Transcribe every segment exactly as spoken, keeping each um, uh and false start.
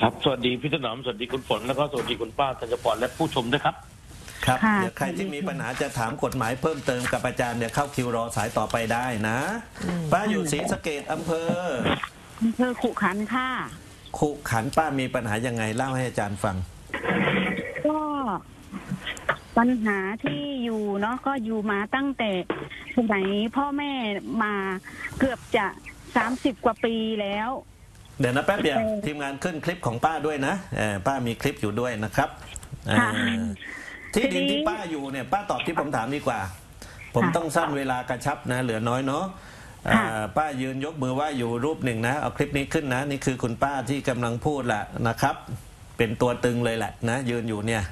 ครับสวัสดีพี่ถนอมสวัสดีคุณฝนแล้วก็สวัสดีคุณป้าธัญพรและผู้ชมด้วยครับครับเดี๋ยวใครที่มีปัญหาจะถามกฎหมายเพิ่มเติมกับอาจารย์เดี๋ยวเข้าคิวรอสายต่อไปได้นะป้าอยู่ศรีสะเกษอำเภออำเภอขุขันธ์ค่ะขุขันธ์ป้ามีปัญหายังไงเล่าให้อาจารย์ฟังก็ปัญหาที่อยู่เนาะก็อยู่มาตั้งแต่สมัยพ่อแม่มาเกือบจะสามสิบกว่าปีแล้วเดี๋ยวนะแป๊บเดียวทีมงานขึ้นคลิปของป้าด้วยนะป้ามีคลิปอยู่ด้วยนะครับที่ดินที่ป้าอยู่เนี่ยป้าตอบที่ผมถามดีกว่าผมต้องสั้นเวลากระชับนะเหลือน้อยเนาะป้ายืนยกมือว่าอยู่รูปหนึ่งนะเอาคลิปนี้ขึ้นนะนี่คือคุณป้าที่กำลังพูดแหละนะครับเป็นตัวตึงเลยแหละนะยืนอยู่เนี่ย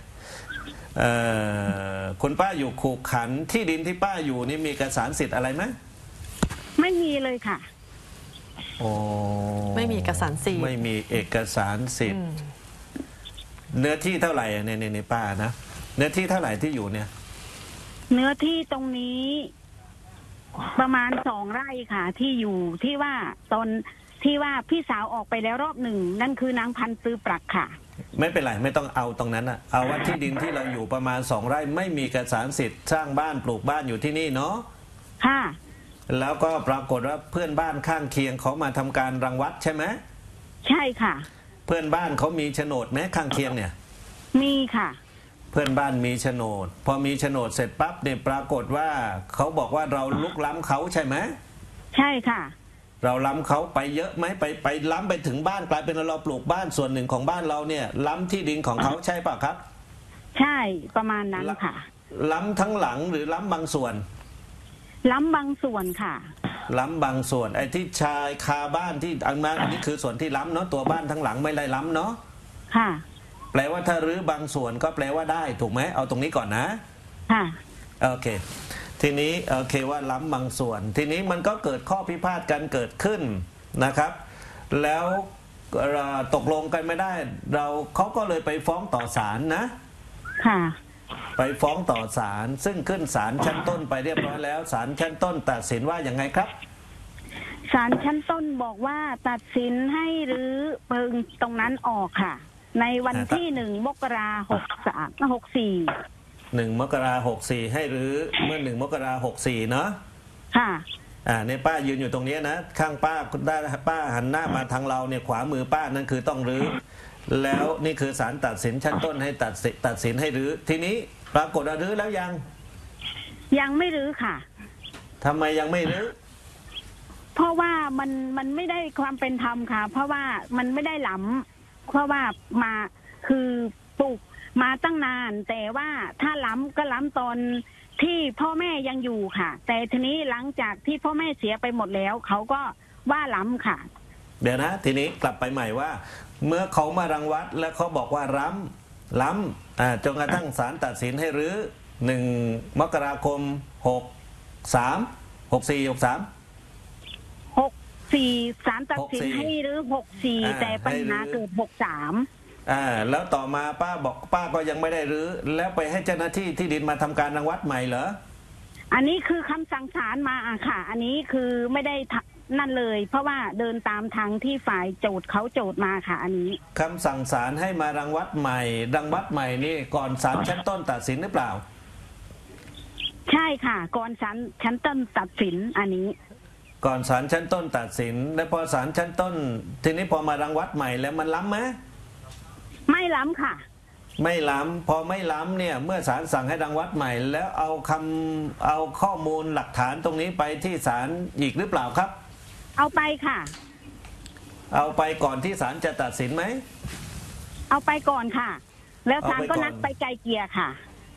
คุณป้าอยู่ขุขันธ์ที่ดินที่ป้าอยู่นี่มีเอกสารสิทธิ์อะไรไหมไม่มีเลยค่ะโอ้ไม่มีเอกสารสิทธิ์ไม่มีเอกสารสิทธิ์เนื้อที่เท่าไหร่ในในในป้านะเนื้อที่เท่าไหร่ที่อยู่เนี่ยเนื้อที่ตรงนี้ประมาณสองไร่ค่ะที่อยู่ที่ว่าตอนที่ว่าพี่สาวออกไปแล้วรอบหนึ่งนั่นคือนางพันธุ์ซื้อปรักค่ะไม่เป็นไรไม่ต้องเอาตรงนั้นอะเอาว่าที่ดินที่เราอยู่ประมาณสองไร่ไม่มีเอกสารสิทธิ์สร้างบ้านปลูกบ้านอยู่ที่นี่เนาะค่ะแล้วก็ปรากฏว่าเพื่อนบ้านข้างเคียงเขามาทำการรังวัดใช่ไหมใช่ค่ะเพื่อนบ้านเขามีโฉนดไหมข้างเคียงเนี่ยมีค่ะเพื่อนบ้านมีโฉนดพอมีโฉนดเสร็จปั๊บเนี่ยปรากฏว่าเขาบอกว่าเราลุกล้ำเขาใช่ไหมใช่ค่ะเราล้ำเขาไปเยอะไหมไปไปล้ำไปถึงบ้านกลายเป็นเราปลูกบ้านส่วนหนึ่งของบ้านเราเนี่ยล้ำที่ดินของเขาใช่ป่ะครับใช่ประมาณนั้นค่ะล้ำทั้งหลังหรือล้ำบางส่วนล้ำบางส่วนค่ะล้ำบางส่วนไอ้ที่ชายคาบ้านที่อันนั้นอันนี้คือส่วนที่ล้ำเนาะตัวบ้านทั้งหลังไม่ได้ล้ำเนาะค่ะแปลว่าถ้ารื้อบางส่วนก็แปลว่าได้ถูกไหมเอาตรงนี้ก่อนนะค่ะโอเคทีนี้โอเคว่าล้ำบางส่วนทีนี้มันก็เกิดข้อพิพาทกันเกิดขึ้นนะครับแล้วตกลงกันไม่ได้เราเขาก็เลยไปฟ้องต่อศาลนะค่ะไปฟ้องต่อศาลซึ่งขึ้นศาลชั้นต้นไปเรียบร้อยแล้วศาลชั้นต้นตัดสินว่าอย่างไงครับศาลชั้นต้นบอกว่าตัดสินให้รื้อเพิงตรงนั้นออกค่ะในวันที่หนึ่งมกราหกสามหกสี่หนึ่งมกราหกสี่ให้รื้อเมื่อหนึ่งมกราหกสี่เนาะค่ะอ่าในป้ายืนอยู่ตรงนี้นะข้างป้าคุณได้ป้าหันหน้ามาทางเราเนี่ยขวามือป้านั่นคือต้องรื้อแล้วนี่คือศาลตัดสินชั้นต้นให้ตัดสินตัดสินให้รื้อทีนี้ปรากฏว่ารื้อแล้วยังยังไม่รื้อค่ะทำไมยังไม่รื้อเพราะว่ามันมันไม่ได้ความเป็นธรรมค่ะเพราะว่ามันไม่ได้ล้ำเพราะว่ามาคือปลูกมาตั้งนานแต่ว่าถ้าล้ำก็ล้ำตอนที่พ่อแม่ยังอยู่ค่ะแต่ทีนี้หลังจากที่พ่อแม่เสียไปหมดแล้วเขาก็ว่าล้ำค่ะเดี๋ยวนะทีนี้กลับไปใหม่ว่าเมื่อเขามารังวัดแล้วเขาบอกว่าล้ำล้ำอ่าจนกระทั่งศาลตัดสินให้รื้อหนึ่งมกราคมหกสามหกสี่หกสามหกสี่ศาลตัดสินให้รื้อหกสี่แต่ปัญหาเกิดหกสามอ่าแล้วต่อมาป้าบอกป้าก็ยังไม่ได้รื้อแล้วไปให้เจ้าหน้าที่ที่ดินมาทำการรังวัดใหม่เหรออันนี้คือคำสั่งศาลมาอ่ะค่ะอันนี้คือไม่ได้นั่นเลยเพราะว่าเดินตามทางที่ฝ่ายโจทย์เขาโจทย์มาค่ะอันนี้คำสั่งศาลให้มารังวัดใหม่รังวัดใหม่นี่ก่อนศาลชั้นต้นตัดสินหรือเปล่าใช่ค่ะก่อนศาลชั้นต้นตัดสินอันนี้ก่อนศาลชั้นต้นตัดสินแล้วพอศาลชั้นต้นทีนี้พอมารังวัดใหม่แล้วมันล้ำไหมไม่ล้ำค่ะไม่ล้ำพอไม่ล้ำเนี่ยเมื่อศาลสั่งให้รังวัดใหม่แล้วเอาคำเอาข้อมูลหลักฐานตรงนี้ไปที่ศาลอีกหรือเปล่าครับเอาไปค่ะเอาไปก่อนที่ศาลจะตัดสินไหมเอาไปก่อนค่ะแล้วศาลก็นัดไปไกลเกลี่ยค่ะ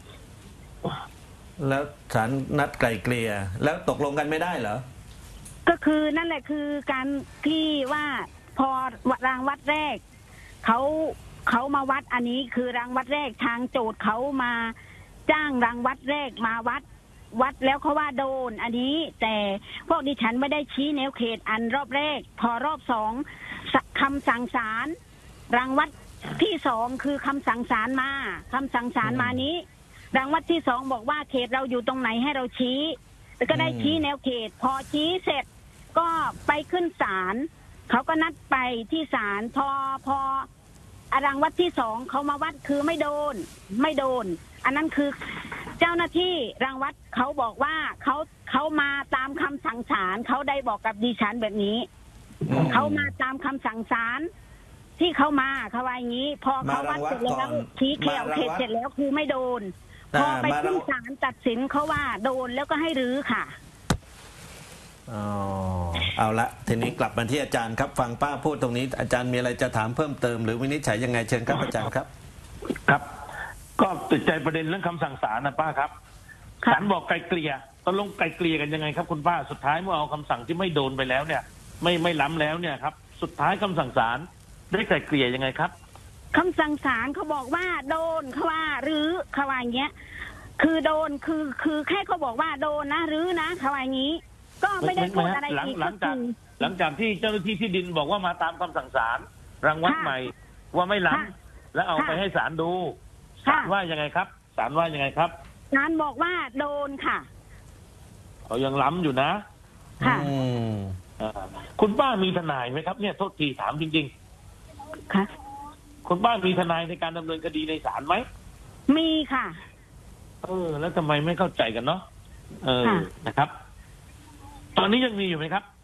แล้วศาลนัดไกลเกลี่ยแล้วตกลงกันไม่ได้เหรอก็คือนั่นแหละคือการที่ว่าพอรางวัดแรกเขาเขามาวัดอันนี้คือรางวัดแรกทางโจทย์เขามาจ้างรางวัดแรกมาวัดวัดแล้วเขาว่าโดนอันนี้แต่พวกดิฉันไม่ได้ชี้แนวเขตอันรอบแรกพอรอบสองคำสั่งศาลรางวัดที่สองคือคำสั่งศาลมาคำสั่งศาลมานี้รางวัดที่สองบอกว่าเขตเราอยู่ตรงไหนให้เราชี้แล้วก็ได้ชี้แนวเขตพอชี้เสร็จก็ไปขึ้นศาลเขาก็นัดไปที่ศาลพอพออรังวัดที่สองเขามาวัดคือไม่โดนไม่โดน อันนั้นคือเจ้าหน้าที่รังวัดเขาบอกว่าเขาเขามาตามคำสั่งศาลเขาได้บอกกับดิฉันแบบนี้เขามาตามคำสั่งศาลที่เขามาเขาว่าอย่างนี้ พอเขาวัดเสร็จแล้วชี้เขียวเขตเสร็จแล้วคือไม่โดนพอไปขึ้นศาลตัดสินเขาว่าโดนแล้วก็ให้รื้อค่ะอ๋อเอาละทีนี้กลับมาที่อาจารย์ครับฟังป้าพูดตรงนี้อาจารย์มีอะไรจะถามเพิ่มเติมหรือวินิจฉัยยังไงเชิญครับอาจารย์ครับครับ ก็ติดใจประเด็นเรื่องคำสั่งศาลนะป้าครับศาลบอกไกลเกลี่ยตกลงไกลเกลี่ยกันยังไงครับคุณป้าสุดท้ายเมื่อเอาคำสั่งที่ไม่โดนไปแล้วเนี่ย ไม่ไม่ล้ำแล้วเนี่ยครับสุดท้ายคำสั่งศาลได้ไกลเกลี่ยยังไงครับคำสั่งศาลเขาบอกว่าโดนเขาว่าหรือเขาว่าอย่างเงี้ยคือโดนคือคือแค่เขาบอกว่าโดนนะหรือนะเขาว่าอย่างนี้ก็ไม่ได้พูดอะไรอีกหลังจากหลังจากที่เจ้าหน้าที่ที่ดินบอกว่ามาตามคำสั่งศาลรังวัดใหม่ว่าไม่ล้ำแล้วเอาไปให้ศาลดูศาลว่ายังไงครับศาลว่ายังไงครับศาลบอกว่าโดนค่ะเขายังล้ำอยู่นะค่ะคุณป้ามีทนายไหมครับเนี่ยโทษทีถามจริงๆค่ะคุณป้ามีทนายในการดำเนินคดีในศาลไหมมีค่ะเออแล้วทำไมไม่เข้าใจกันเนาะเออนะครับตอนนี้ยังมีอยู่ไหมครับ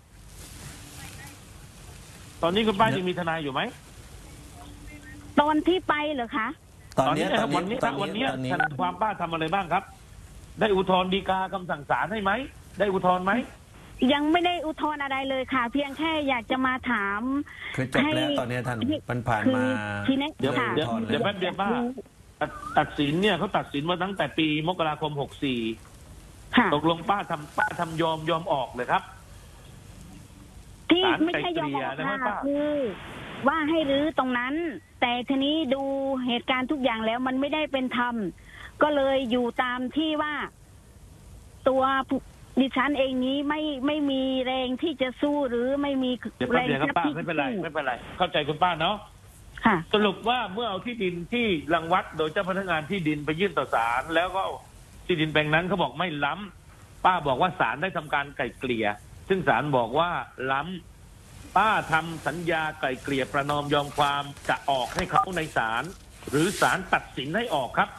ตอนนี้คุณป้ายังมีทนายอยู่ไหมตอนที่ไปเหรอคะตอนนี้วันนี้วันนี้ทนายความป้าทำอะไรบ้างครับได้อุทธรณ์ฎีกาคำสั่งศาลให้ไหมได้อุทธรณ์ไหมยังไม่ได้อุทธรณ์อะไรเลยค่ะเพียงแค่อยากจะมาถามคือจบแล้วตอนนี้ท่านมันผ่านมาเดี๋ยวเดี๋ยวเดี๋ยวแป๊บเดียวป้าตัดสินเนี่ยเขาตัดสินมาตั้งแต่ปีมกราคมหกสี่ตกลงป้าทำป้าทำยอมยอมออกเลยครับที่ไม่ใช่ยอมออกค่ะคือว่าให้รื้อตรงนั้นแต่ทีนี้ดูเหตุการณ์ทุกอย่างแล้วมันไม่ได้เป็นธรรมก็เลยอยู่ตามที่ว่าตัวดิฉันเองนี้ไม่ไม่มีแรงที่จะสู้หรือไม่มีแรงที่ป้าไม่เป็นไรไม่เป็นไรเข้าใจคุณป้าเนาะสรุปว่าเมื่อเอาที่ดินที่รังวัดโดยเจ้าพนักงานที่ดินไปยื่นต่อศาลแล้วก็ที่ดินแปลงนั้นเขาบอกไม่ล้ำป้าบอกว่าศาลได้ทำการไกล่เกลี่ยซึ่งศาลบอกว่าล้ำป้าทำสัญญาไกล่เกลี่ยประนอมยอมความจะออกให้เขาในศาลหรือศาลตัดสินให้ออกครับ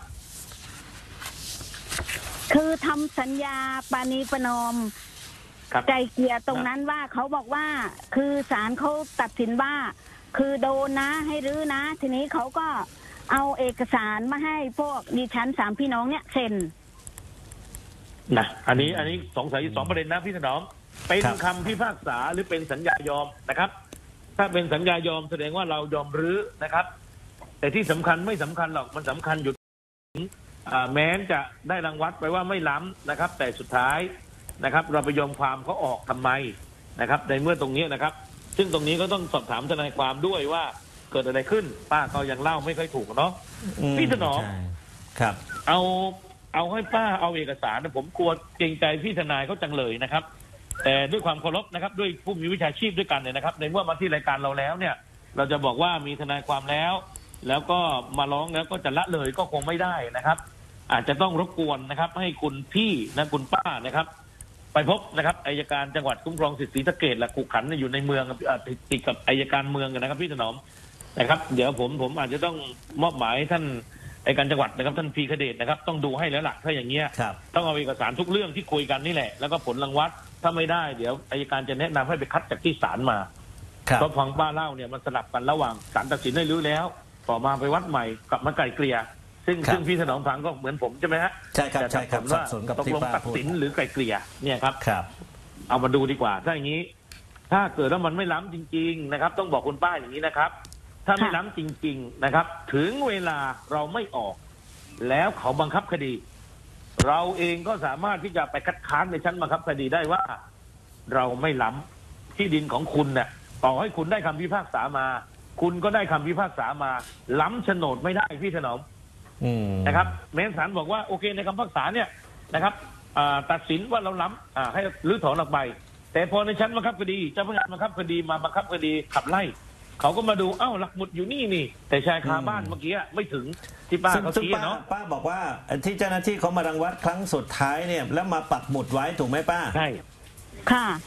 คือทำสัญญาปาณีประนอมไกล่เกลี่ยตรงนั้นว่าเขาบอกว่าคือศาลเขาตัดสินว่าคือโดนนะให้รื้อนะทีนี้เขาก็เอาเอกสารมาให้พวกดิฉันสามพี่น้องเนี่ยเซ็นนะอันนี้อันนี้สงสัยสองประเด็นนะพี่ถนอมเป็นคำพิพากษาหรือเป็นสัญญายอมนะครับถ้าเป็นสัญญายอมแสดงว่าเรายอมรื้อนะครับแต่ที่สำคัญไม่สำคัญหรอกมันสำคัญอยู่แม้นจะได้รางวัลไปว่าไม่ล้ำนะครับแต่สุดท้ายนะครับเราไปยอมความเขาออกทำไมนะครับในเมื่อตรงนี้นะครับซึ่งตรงนี้ก็ต้องสอบถามทนายความด้วยว่าเกิดอะไรขึ้นป้าก็ยังเล่าไม่ค่อยถูกเนาะพี่ถนอมครับเอาเอาให้ป้าเอาเอกสารนะผมกลัวเกรงใจพี่ทนายเขาจังเลยนะครับแต่ด้วยความเคารพนะครับด้วยผู้มีวิชาชีพด้วยกันเนี่ยนะครับในเมื่อมาที่รายการเราแล้วเนี่ยเราจะบอกว่ามีทนายความแล้วแล้วก็มาร้องแล้วก็จะละเลยก็คงไม่ได้นะครับอาจจะต้องรบกวนนะครับให้คุณพี่นะคุณป้านะครับไปพบนะครับอัยการจังหวัดคุ้มครองสิทธิศรีสะเกษและขุขันอยู่ในเมืองติดกับอัยการเมืองนะครับพี่ถนอมนะครับเดี๋ยวผมผมอาจจะต้องมอบหมายท่านอัยการจังหวัดนะครับท่านพีคเดชนะครับต้องดูให้แล้วล่ะถ้าอย่างเงี้ยต้องเอาเอกสารทุกเรื่องที่คุยกันนี่แหละแล้วก็ผลรางวัลถ้าไม่ได้เดี๋ยวอัยการจะแนะนำให้ไปคัดจากที่ศาลมาเพราะฟังป้าเล่าเนี่ยมันสลับกันระหว่างศาลตัดสินให้รื้อแล้วต่อมาไปวัดใหม่กลับมาไกล่เกลี่ยซึ่งซึ่งพี่ถนอมฟังก็เหมือนผมใช่ไหมฮะใช่ครับใช่ครับว่าตกลงตัดสินหรือไกล่เกลี่ยเนี่ยครับครับเอามาดูดีกว่าถ้าอย่างนี้ถ้าเกิดว่ามันไม่ล้ำจริงๆนะครับต้องบอกคุณป้าอย่างนี้นะครับถ้าไม่ล้ำจริงๆนะครับถึงเวลาเราไม่ออกแล้วเขาบังคับคดีเราเองก็สามารถที่จะไปคัดค้านในชั้นบังคับคดีได้ว่าเราไม่ล้ำที่ดินของคุณเนี่ยต่อให้คุณได้คำพิพากษามาคุณก็ได้คำพิพากษามาล้ำโฉนดไม่ได้พี่ถนอมนะครับแม้ศาลบอกว่าโอเคในคำพิพากษาเนี่ยนะครับตัดสินว่าเราล้ำให้รื้อถอนออกไปแต่พอในชั้นบังคับคดีเจ้าพนักงานบังคับคดีมาบังคับคดีขับไล่เขาก็มาดูเอ้าหลักหมุดอยู่นี่นี่แต่ชายคาบ้านเมื่อกี้ไม่ถึงที่ป้าเขาชี้เนาะป้าบอกว่าที่เจ้าหน้าที่เขามารังวัดครั้งสุดท้ายเนี่ยแล้วมาปักหมุดไว้ถูกไหมป้าใช่ค่ะ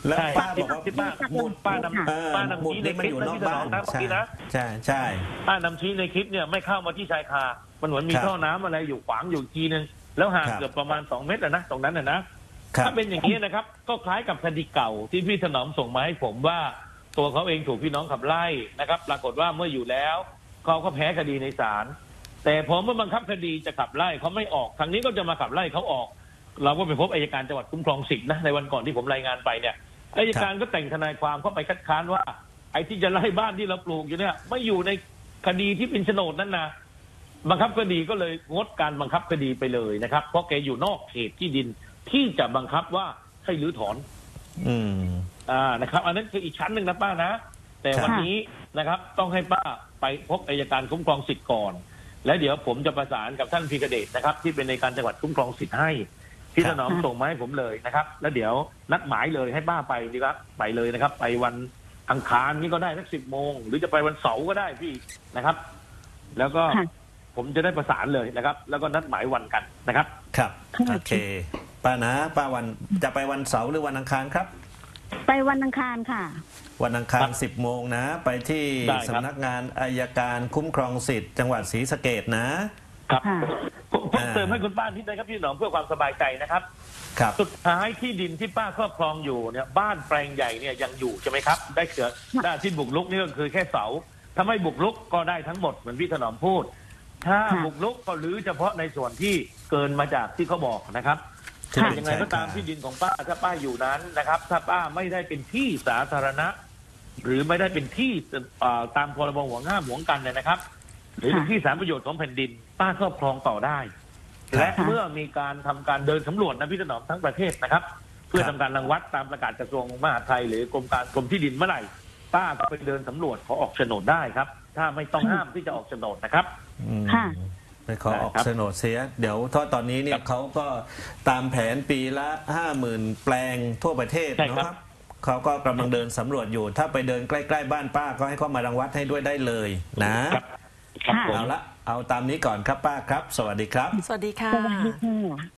แล้วใช่ป้าบอกว่าที่ป้าหมุดป้านำเออป้านำหมุดชี้ในนี่คมันลิปอยู่นะนอกพี่ถนบ้าอน มนะเมื่อใช่กี้นะใช่ใช่ป้านำชี้ในคลิปเนี่ยไม่เข้ามาที่ชายคา มันเหมือนมีครับท่อน้ำอะไรอยู่ขวางอยู่ทีนึงแล้วห่างครับเกือบประมาณสองเมตรอะนะตรงนั้นอะนะครับถ้าเป็นอย่างนี้นะครับ ก็คล้ายกับคดีเก่าที่พี่ถนอมส่งมาให้ผมว่า ตัวเขาเองถูกพี่น้องขับไล่นะครับ ปรากฏว่าเมื่ออยู่แล้วเขาก็แพ้คดีในศาลแต่พอเมื่อบังคับคดีจะขับไล่เขาไม่ออกทางนี้ก็จะมาขับไล่เขาออก เราก็ไปพบอัยการจังหวัดคุ้มครองสิทธินะในวันก่อนที่ผมรายงานไปเนี่ยอัยการก็แต่งทนายความเข้าไปคัดค้านว่าไอ้ที่จะไล่บ้านที่เราปลูกอยู่เนี่ยไม่อยู่ในคดีที่เป็นโฉนดนั่นนะบังคับคดีก็เลยงดการบังคับคดีไปเลยนะครับเพราะแกอยู่นอกเขตที่ดินที่จะบังคับว่าให้รื้อถอนอืมอ่านะครับ อันนั้นคืออีกชั้นหนึ่งนะป้านะแต่ครับวันนี้นะครับ ต้องให้ป้าไปพบอัยการคุ้มครองสิทธิ์ก่อน แล้วเดี๋ยวผมจะประสานกับท่านพีกเดชนะครับ ที่เป็นในการจังหวัดคุ้มครองสิทธิ์ให้พี่ถนอมส่งมาให้ผมเลยนะครับ แล้วเดี๋ยวนัดหมายเลยให้ป้าไปดีครับไปเลยนะครับ ไปวันอังคารนี่ก็ได้สักสิบโมงหรือจะไปวันเสาร์ก็ได้พี่นะครับ แล้วก็ค่ะผมจะได้ประสานเลยนะครับ แล้วก็นัดหมายวันกันนะครับครับค่ะโอเคป้านะป้าวันจะไปวันเสาร์หรือวันอังคารครับไปวันอังคารค่ะวันอังคารสิบโมงนะ ไปที่ได้ครับสำนักงานอัยการคุ้มครองสิทธิ์จังหวัดศรีสะเกษนะครับค่ะผมผมอ่าเติมให้คุณป้านิดนะครับพี่หนอมเพื่อความสบายใจนะครับครับสุดท้ายที่ดินที่ป้าครอบครองอยู่เนี่ยบ้านแปลงใหญ่เนี่ยยังอยู่ใช่ไหมครับ ได้เสือได้ที่บุกรุกนี่ก็คือแค่เสาถ้าไม่บุกรุกก็ได้ทั้งหมดเหมือนพี่ถนอมพูด ถ้าค่ะบุกรุกก็รื้อเฉพาะในส่วนที่เกินมาจากที่เขาบอกนะครับที่แต่เป็นยังไงก็ตามชายคาที่ดินของป้าถ้าป้าอยู่นั้นนะครับ ถ้าป้าไม่ได้เป็นที่สาธารณะ หรือไม่ได้เป็นที่เอ่อตามพรบห่วงห้ามห่วงกันเนี่ยนะครับ หรือเป็นที่สาธารณประโยชน์ของแผ่นดิน ป้าครอบครองต่อได้ และเมื่อมีการทำการเดินสำรวจนะพี่ถนอมทั้งประเทศนะครับ เพื่อทำการรังวัดตามประกาศกระทรวงมหาดไทย หรือกรมการกรมที่ดินเมื่อไหร่ป้าก็ไปเดินสำรวจขอออกโฉนดได้ครับ ถ้าไม่ต้องห้ามที่จะออกโฉนดนะครับอืมค่ะไปขอออกได้ครับโฉนดเสีย เดี๋ยวถ้าตอนนี้เนี่ครัยบเขาก็ตามแผนปีละห้าหมื่นแปลงทั่วประเทศใช่ครับนะครับเขาก็กำลังเดินสำรวจอยู่ ถ้าไปเดินใกล้ๆบ้านป้าก็ให้เขามารังวัดให้ด้วยได้เลยนะครับครับผมเอาละเอาตามนี้ก่อนครับป้าครับ สวัสดีครับสวัสดีค่ะสวัสดีค่ะ